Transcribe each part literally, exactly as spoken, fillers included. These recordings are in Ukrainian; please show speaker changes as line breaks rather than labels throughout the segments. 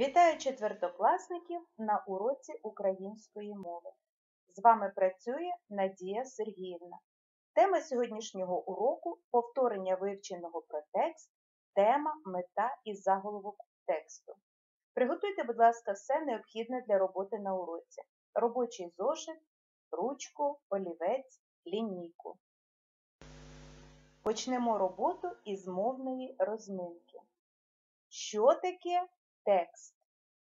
Вітаю четвертокласників на уроці української мови. З вами працює Надія Сергіївна. Тема сьогоднішнього уроку – повторення вивченого про текст, тема, мета і заголовок тексту. Приготуйте, будь ласка, все необхідне для роботи на уроці. Робочий зошит, ручку, олівець, лінійку. Почнемо роботу із мовної розминки. Що таке текст?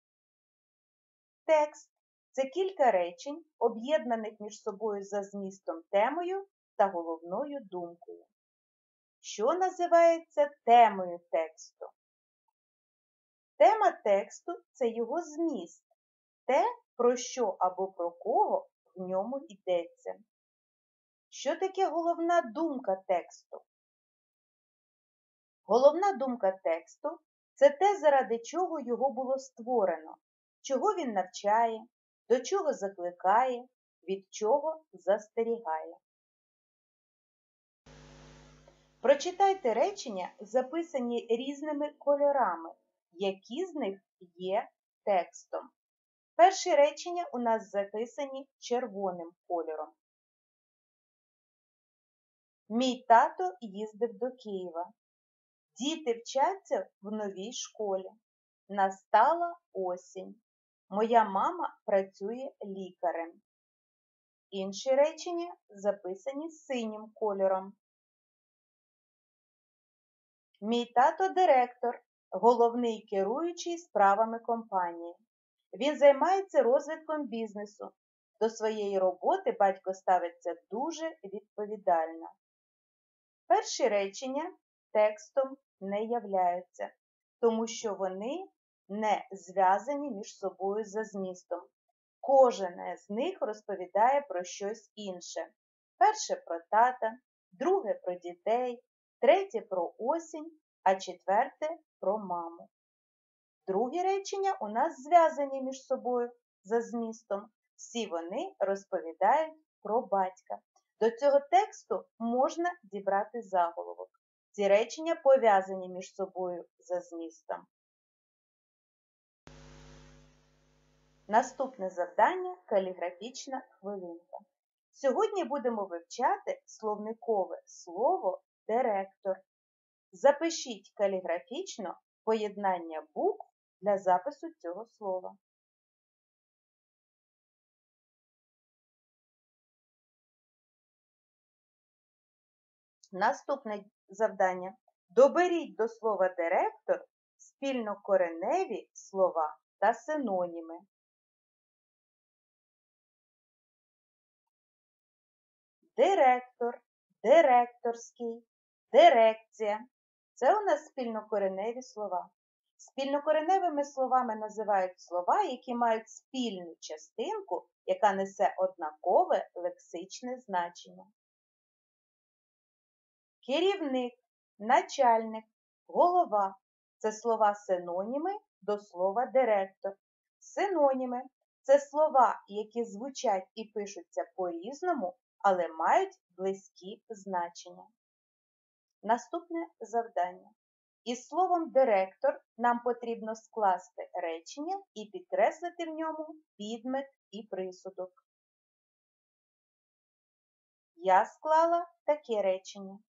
Текст – це кілька речень, об'єднаних між собою за змістом, темою та головною думкою. Що називається темою тексту? Тема тексту – це його зміст, те, про що або про кого в ньому йдеться. Що таке головна думка тексту? Головна думка тексту – це те, заради чого його було створено, чого він навчає, до чого закликає, від чого застерігає. Прочитайте речення, записані різними кольорами, які з них є текстом. Перші речення у нас записані червоним кольором. Мій тато їздив до Києва. Діти вчаться в новій школі. Настала осінь. Моя мама працює лікарем. Інші речення записані синім кольором. Мій тато директор, головний керуючий справами компанії. Він займається розвитком бізнесу. До своєї роботи батько ставиться дуже відповідально. Перші речення текстом не являються, тому що вони не зв'язані між собою за змістом. Кожен з них розповідає про щось інше. Перше про тата, друге про дітей, третє про осінь, а четверте про маму. Другі речення у нас зв'язані між собою за змістом. Всі вони розповідають про батька. До цього тексту можна дібрати заголовок. Ці речення пов'язані між собою за змістом. Наступне завдання – каліграфічна хвилинка. Сьогодні будемо вивчати словникове слово «директор». Запишіть каліграфічно поєднання букв для запису цього слова. Наступне завдання. Доберіть до слова «директор» спільнокореневі слова та синоніми. Директор, директорський, дирекція – це у нас спільнокореневі слова. Спільнокореневими словами називають слова, які мають спільну частинку, яка несе однакове лексичне значення. Керівник, начальник, голова – це слова-синоніми до слова директор. Синоніми – це слова, які звучать і пишуться по-різному, але мають близькі значення. Наступне завдання. Із словом «директор» нам потрібно скласти речення і підкреслити в ньому підмет і присудок. Я склала таке речення.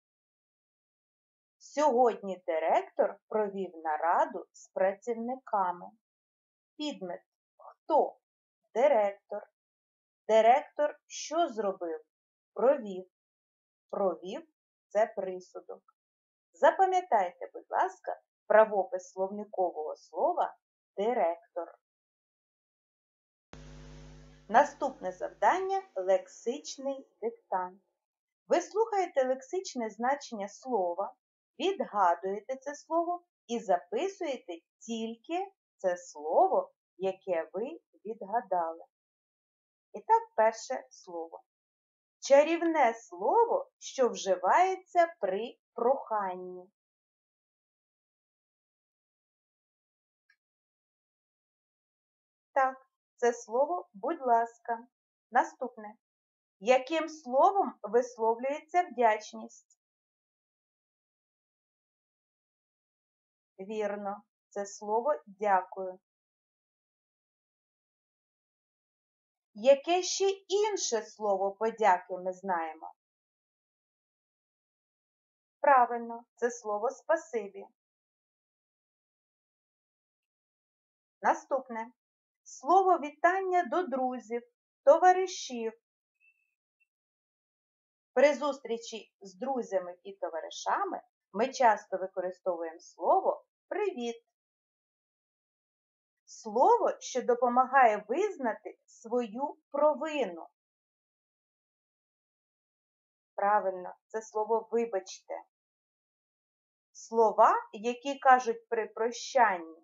Сьогодні директор провів нараду з працівниками. Підмет. Хто? Директор. Директор що зробив? Провів. Провів – це присудок. Запам'ятайте, будь ласка, правопис словникового слова «директор». Наступне завдання – лексичний диктант. Ви слухаєте лексичне значення слова, відгадуєте це слово і записуєте тільки це слово, яке ви відгадали. І так, перше слово. Чарівне слово, що вживається при проханні. Так, це слово «будь ласка». Наступне. Яким словом висловлюється вдячність? Вірно, це слово «дякую». Яке ще інше слово подяки ми знаємо? Правильно, це слово спасибі. Наступне. Слово вітання до друзів, товаришів. При зустрічі з друзями і товаришами ми часто використовуємо слово «привіт». Слово, що допомагає визнати свою провину. Правильно, це слово «вибачте». Слова, які кажуть при прощанні.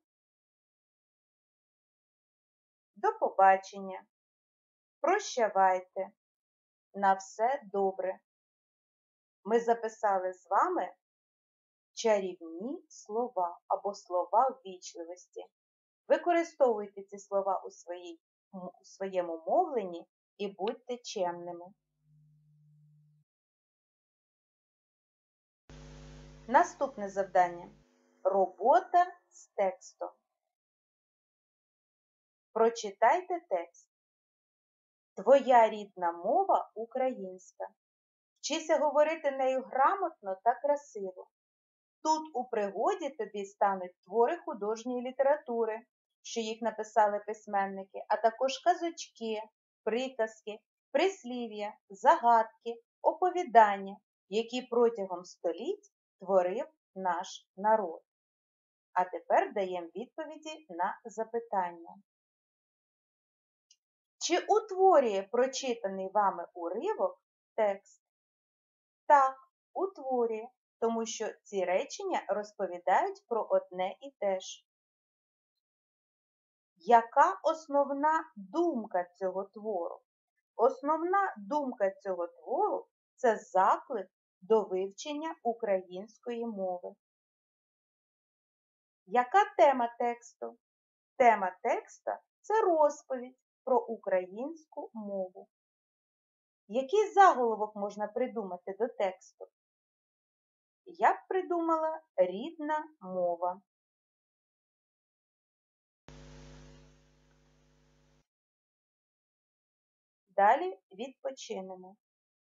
До побачення, прощавайте, на все добре. Ми записали з вами чарівні слова або слова ввічливості. Використовуйте ці слова у, своїй, у своєму мовленні і будьте чемними. Наступне завдання. Робота з текстом. Прочитайте текст. Твоя рідна мова українська. Вчися говорити нею грамотно та красиво. Тут у пригоді тобі стануть твори художньої літератури, що їх написали письменники, а також казочки, приказки, прислів'я, загадки, оповідання, які протягом століть творив наш народ. А тепер даємо відповіді на запитання. Чи утворює прочитаний вами уривок текст? Так, утворює, тому що ці речення розповідають про одне і те ж. Яка основна думка цього твору? Основна думка цього твору – це заклик до вивчення української мови. Яка тема тексту? Тема тексту – це розповідь про українську мову. Який заголовок можна придумати до тексту? Я б придумала «Рідна мова». Далі відпочинемо.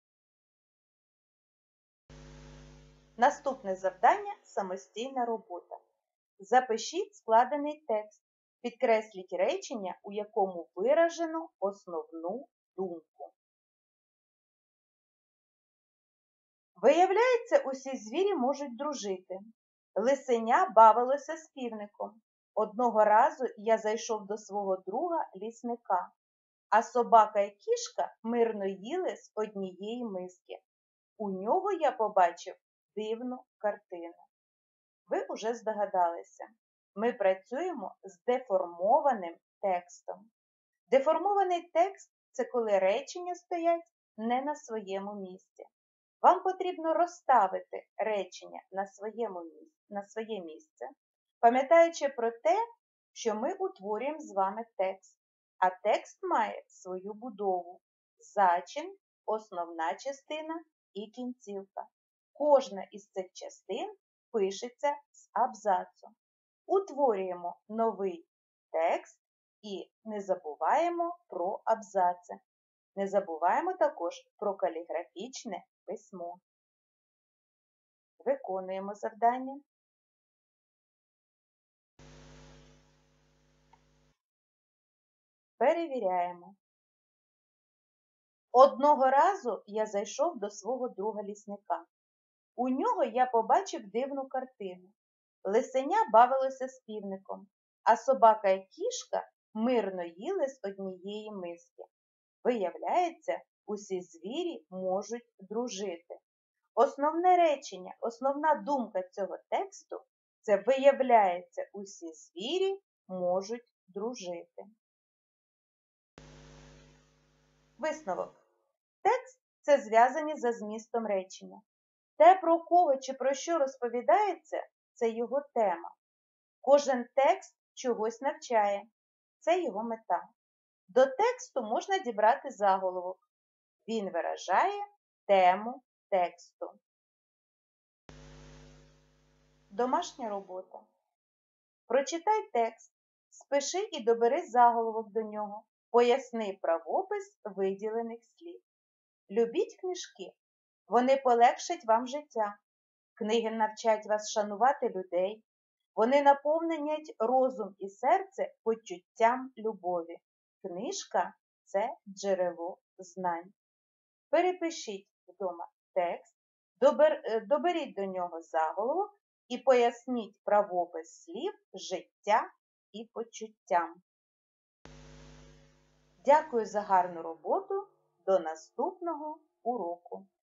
Наступне завдання – самостійна робота. Запишіть складений текст. Підкресліть речення, у якому виражено основну думку. Виявляється, усі звірі можуть дружити. Лисеня бавилося з півником. Одного разу я зайшов до свого друга лісника, а собака і кішка мирно їли з однієї миски. У нього я побачив дивну картину. Ви уже здогадалися. Ми працюємо з деформованим текстом. Деформований текст – це коли речення стоять не на своєму місці. Вам потрібно розставити речення на, своєму, на своє місце, пам'ятаючи про те, що ми утворюємо з вами текст. А текст має свою будову – зачин, основна частина і кінцівка. Кожна із цих частин пишеться з абзацу. Утворюємо новий текст і не забуваємо про абзаци. Не забуваємо також про каліграфічне письмо. Виконуємо завдання. Перевіряємо. Одного разу я зайшов до свого друга лісника. У нього я побачив дивну картину. Лисеня бавилося з півником, а собака і кішка мирно їли з однієї миски. Виявляється, усі звірі можуть дружити. Основне речення, основна думка цього тексту – це виявляється, усі звірі можуть дружити. Висновок. Текст – це зв'язані за змістом речення. Те, про кого чи про що розповідається, це його тема. Кожен текст чогось навчає. Це його мета. До тексту можна дібрати заголовок. Він виражає тему тексту. Домашня робота. Прочитай текст, спиши і добери заголовок до нього. Поясни правопис виділених слів. Любіть книжки. Вони полегшать вам життя. Книги навчать вас шанувати людей. Вони наповнять розум і серце почуттям любові. Книжка – це джерело знань. Перепишіть вдома текст, добер, доберіть до нього заголовок і поясніть правопис слів життя і почуттям. Дякую за гарну роботу. До наступного уроку.